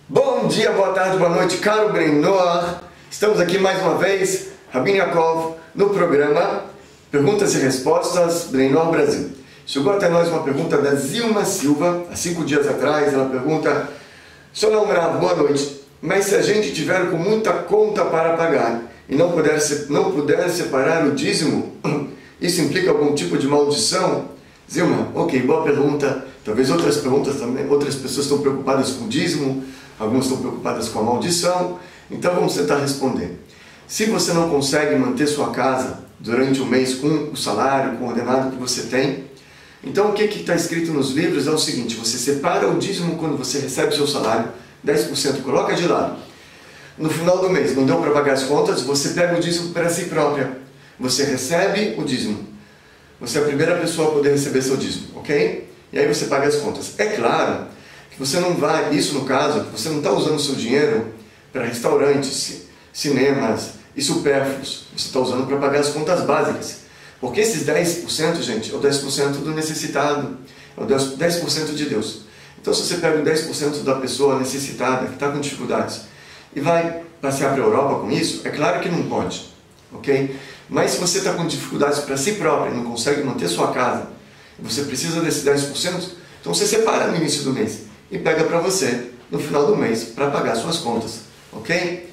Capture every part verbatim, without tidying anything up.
Bom dia, boa tarde, boa noite, caro Brenor. Estamos aqui mais uma vez, Rabino Yaakov, no programa Perguntas e Respostas Brenor Brasil. Chegou até nós uma pergunta da Zilma Silva, há cinco dias atrás. Ela pergunta: Shalom Rav, boa noite, mas se a gente tiver com muita conta para pagar e não puder, não puder separar o dízimo, isso implica algum tipo de maldição? Zilma, ok, boa pergunta. Talvez outras perguntas também, outras pessoas estão preocupadas com o dízimo, algumas estão preocupadas com a maldição, então vamos tentar responder. Se você não consegue manter sua casa durante o mês com o salário, com o ordenado que você tem, então o que está escrito nos livros é o seguinte: você separa o dízimo quando você recebe o seu salário, dez por cento coloca de lado. No final do mês, não deu para pagar as contas, você pega o dízimo para si própria. Você recebe o dízimo. Você é a primeira pessoa a poder receber seu dízimo, ok? E aí você paga as contas. É claro que você não vai, isso no caso, você não está usando o seu dinheiro para restaurantes, cinemas e supérfluos. Você está usando para pagar as contas básicas. Porque esses dez por cento, gente, é o dez por cento do necessitado, é o dez por cento de Deus. Então, se você pega o dez por cento da pessoa necessitada, que está com dificuldades, e vai passear para a Europa com isso, é claro que não pode, ok? Mas se você está com dificuldades para si próprio e não consegue manter sua casa, e você precisa desse dez por cento, então você separa no início do mês e pega para você no final do mês para pagar suas contas, ok?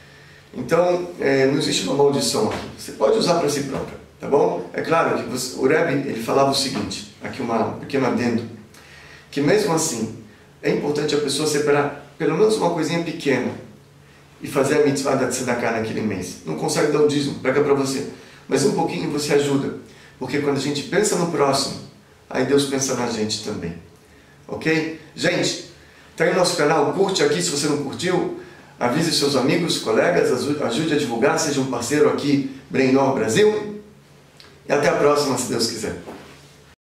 Então, é, não existe uma maldição aqui. Você pode usar para si próprio, tá bom? É claro que você, o Rebbe, ele falava o seguinte, aqui uma pequena adendo, que mesmo assim, é importante a pessoa separar pelo menos uma coisinha pequena e fazer a mitzvah da tzedakah naquele mês. Não consegue dar o dízimo, pega para você. Mas um pouquinho você ajuda, porque quando a gente pensa no próximo, aí Deus pensa na gente também. Ok? Gente, tá aí no nosso canal, curte aqui se você não curtiu, avise seus amigos, colegas, ajude a divulgar, seja um parceiro aqui, Brenor Brasil. E até a próxima, se Deus quiser.